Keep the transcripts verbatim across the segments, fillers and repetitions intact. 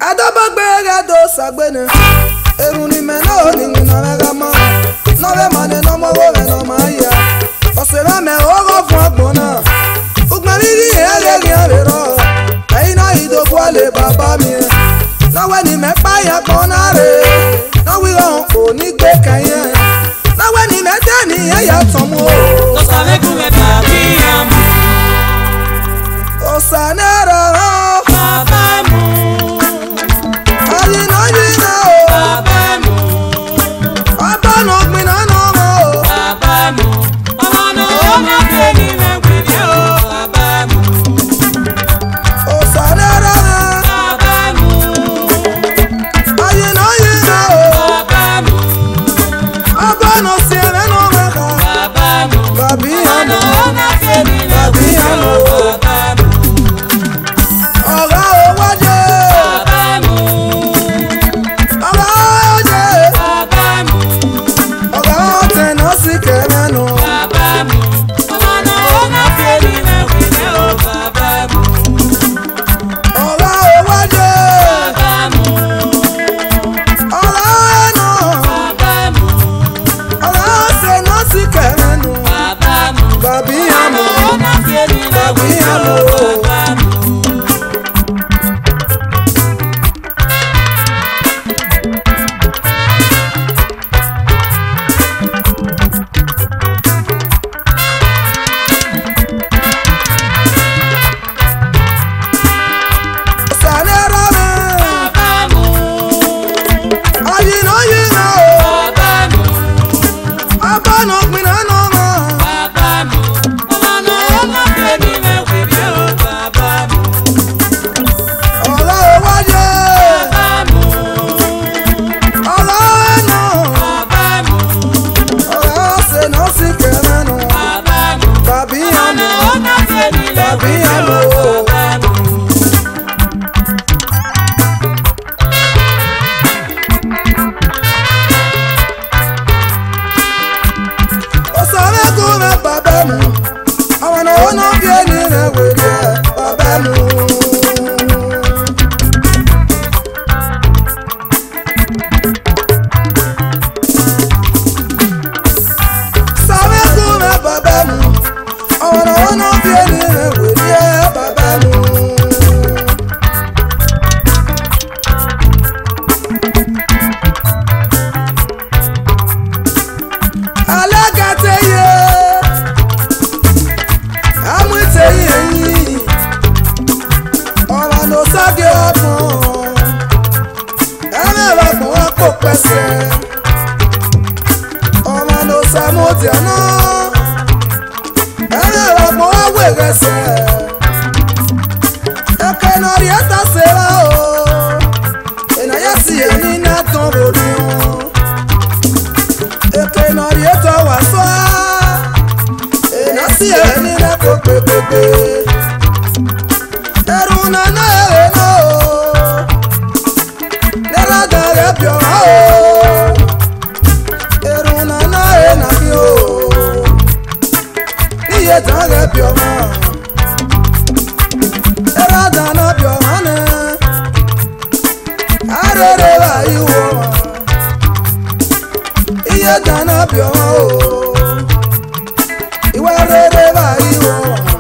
Adabagbe do sagbene. Eruni meno ni na mega ma. No be mane no mo wo no ma ya. Osera me ogo fun agbona. Ugbari ri ere ri ere ro. Aina ido kwale baba mi. No we ni me pa ya konare. No we ron oni gbe kan. No we ni me te ni ya tomo. No sabe ku me pa bi am. Osanera Baba mu. Ayi no yi na o. Baba mu. Baba no gbin na no mo. Baba mu. Mama no na pe ni me gbe bi o. Baba mu. Osanera Baba mu. ayi no yi na o. Baba mu. Baba no se me no me ka. Baba mu. Babi Mama no amo. na pe ni me Babi gbe bi amo. o. Baba mu. Ọ̀gá o wájé. Baba mu. Ọ̀gá o wájé. Baba mu. Ọ̀gá o tẹ̀nà sí kẹ̀mẹ́nu. Baba mu. Mama no na pe ni me gbe bi o. Baba mu. Ọ̀gá o wájé. Baba mu. Ọ̀gá ẹnu. Baba mu. Ọ̀gá o tẹ̀nà sí kẹ̀mẹ́nu. Baba mu. Babi amo. Babi amo. Osanera me. Ayi no yi na o. Baba no gbin na no mo. Ọ̀gá o wájé. Ọ̀gá ẹnu. Ọ̀gá o tẹ̀nà sí kẹ̀mẹ́nu. Babi amo. Babi amo. Osare ku me baba mu. Àwọn no no bi eni me we de baba mu. Sare ku me baba mu. Àwọn no no bi eni me we de baba mu. Alágàtẹ̀yẹ, amúìtẹ̀yẹ yìí, ọ̀rọ̀ ló ságé ọ̀gbọ̀n, ẹ̀rẹ̀ ọ̀gbọ̀n wọn kò pẹ̀sẹ̀, ọ̀rọ̀ ló sàmúdì ọ̀nà, ẹ̀rẹ̀ ọ̀gbọ̀n wọn wẹ̀rẹ̀sẹ̀, ẹ̀kẹ́ náà rí ẹ̀ta ṣẹlẹ̀ o, ènìyàn sì yẹ ní ní àtọ̀ òní wọn. Eke nori eto wa so ena si eni na ko pepepe eru na na e no nera da re bio o eru na na e na bi o iye da re bio mo nera da na bio ane arere wa iwo iye dana bio o iwe rere ba iwo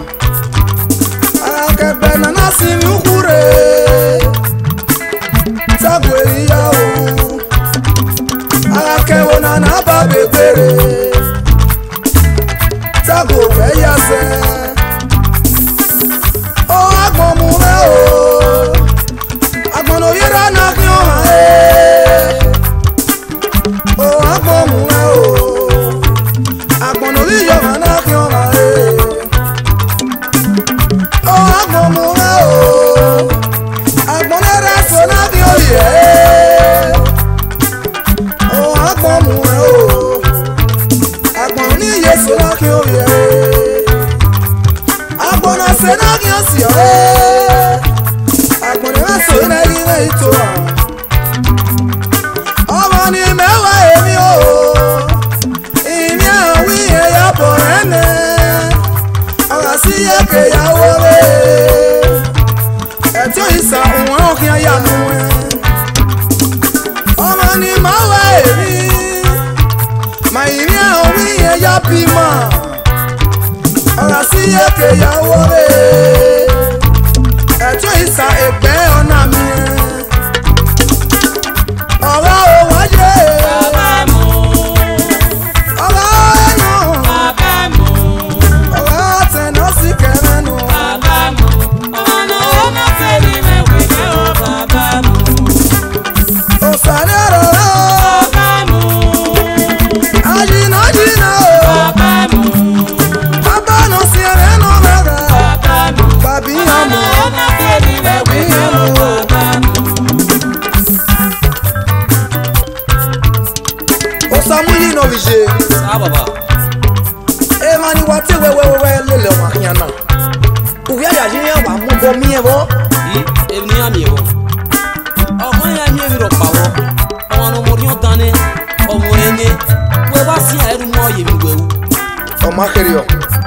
akebe na nasi mi ukure sagwe iya o akewo na na ba begbere sago fe ya se o agbon mu me o agbon no yira na ki o ha e o agbon mu me o agbon no yo ma na ki o ha e o agbon mu me o agbon ne ra so na ki o ye o agbon mu me o agbon ni ye so na ki o ye agbon na se na ki o si o e agbon ne ra so na ri na ito ọmọ ni mẹ́wàá èmi o ìmí àwí ẹ̀yà bọ̀ ẹ̀mẹ́ ọ̀rọ̀ sí yẹ́kẹ̀yàwó rẹ̀ ẹ̀tí ìsà òun ọ̀hìn ayà mú ẹ̀. bímọ ọ̀rọ̀ sí èké ìyàwó rẹ̀ ẹ̀tọ́ ìsà ẹ̀gbẹ́ ọ̀nà mi ọ̀rọ̀ òun ayé ọ̀rọ̀ ẹnu ọ̀rọ̀ àtẹ̀nà sí kẹrẹ́nu òsàlẹ̀ rọ̀ ajínà jìnà abánà sí ẹ̀rẹ́nu rẹ̀ bàbí àmọ́ bàbí àmọ́. Osamuli no vije. Ah baba. E mani wate we we we lele wa hiana. Uya ya jinya wa mo bo mi ebo. Yi e ni ami ebo. Ọmọ ya ni ewiro pawo. Ọmọ no mo rion tane. Ọmọ ene. We ba si a eru mo ye mi wewu. Ọmọ kerio.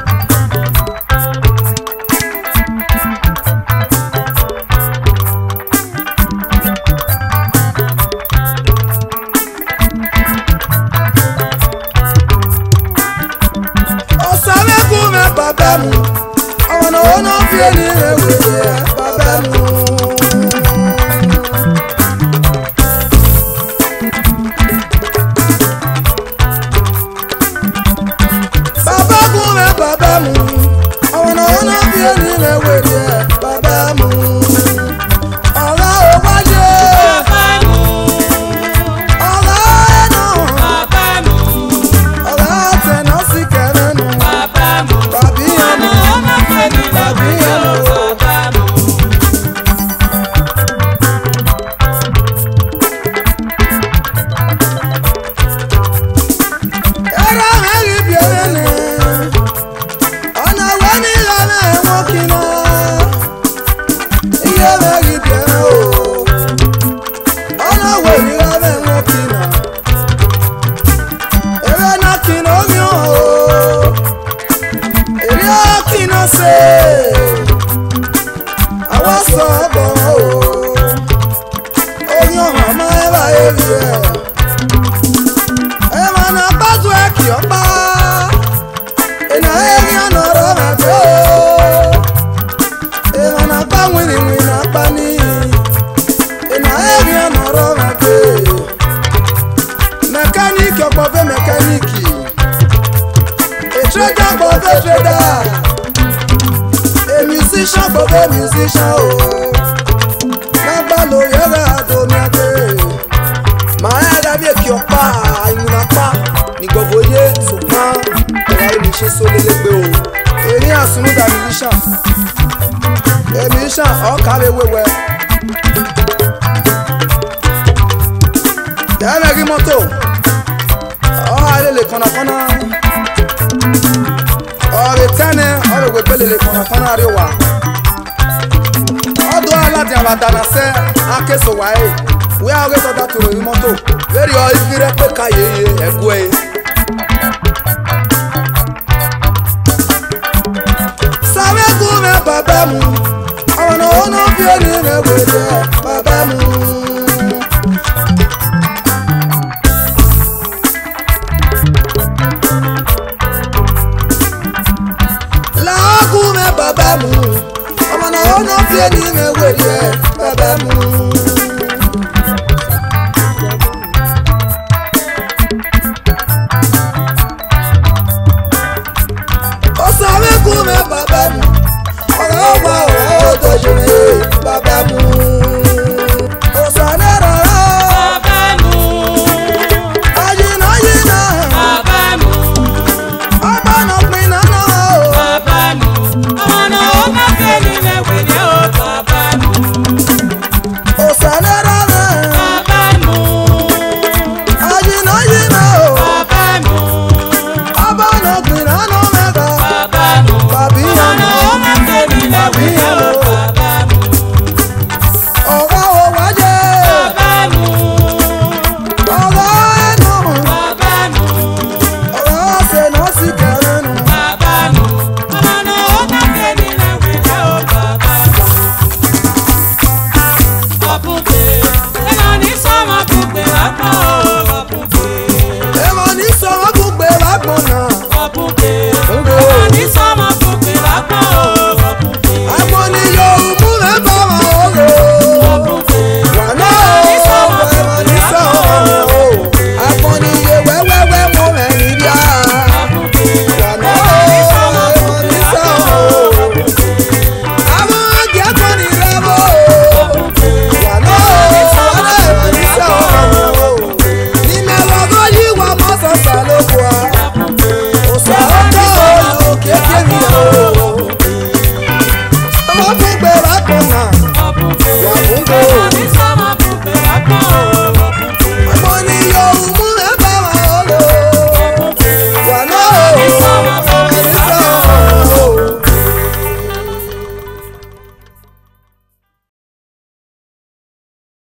Bàbá mu, àwọn náà wọ́n náà fi ẹni rẹ̀ wéyẹ bàbá mu. Bàbá kún mẹ́ bàbá mu, àwọn náà wọ́n náà fi ẹni rẹ̀ wéyẹ bàbá mu. Ọ̀rọ̀ ò wáyé. Ọ̀rọ̀ ẹnu. Ọ̀rọ̀ àtẹ̀nà sí kẹrẹ́nu. Bàbí àmọ́, bàbí àmọ́. Ẹ̀rọ mẹ́rin bí ẹ̀rẹ́ni, ọ̀nà wẹ́ ní ìlànà ẹ̀wọ̀n kìnnà. Iye mẹ́rin bí ẹ̀rẹ́ o, ọ̀nà wẹ́ ní ìlànà ẹ̀wọ̀n kìnnà. Ẹ̀rẹ́ náà kìnnà ó ní ọ̀ o. Èrè kìnnà ṣe àwọn sọ ọ̀bọ̀ o. Oyin ọ̀hún ọmọ ẹ bá èrè ẹ̀. Ẹ máa na pàtó ẹ kì ọ́ pa. Ìnà ẹ̀rí ọ̀nà ọ̀rọ̀ rẹ̀ tó. Ẹ máa na pa wìnìwìn náà pa ní. Ìnà ẹ̀rí ọ̀nà ọ̀rọ̀ rẹ̀ tó. Mẹkáníìkì ọ̀pọ̀ fẹ́ mẹkáníìkì. A trader for the trader, a musician for the musician. Oh, Nabalo yera adomiate. Maera bi eki opa, ayuna pa. Ni govoye sopa, ora ni se so lelegbe o. Eri asunu da musician. A musician o kare wewe. Ya me ri moto. Oh, ale le kona kona. Ọ̀rẹ́ tẹ́ni ọ̀rẹ́ òwe gbélé kọ̀nàkọ́nà rí wa. Ọdún aládì àbàdànà sẹ́ akéso wáyé. Wí àwọn sọ́dá tòrò yìí mọ́tò. Lórí ọ ìfirẹ́ pé káyé ẹ̀kú ẹ̀. Sàwé kú mẹ́ bàbá mu. Àwọn ọ̀nà ọ̀nà fi ẹni rẹ̀ wé jẹ́